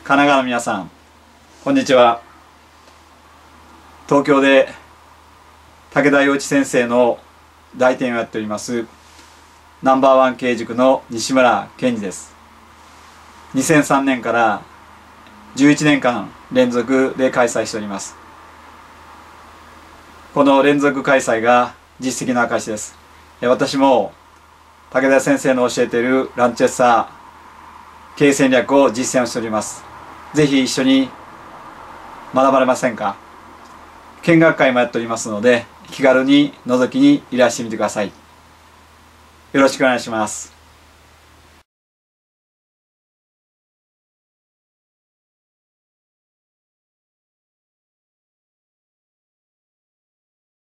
神奈川の皆さん、こんにちは。東京で武田洋一先生の代店をやっておりますナンバーワン経営塾の西村健二です。2003年から11年間連続で開催しております。この連続開催が実績の証です。私も武田先生の教えているランチェッサー経営戦略を実践をしております。ぜひ一緒に学ばれませんか？見学会もやっておりますので、気軽に覗きにいらしてみてください。よろしくお願いします。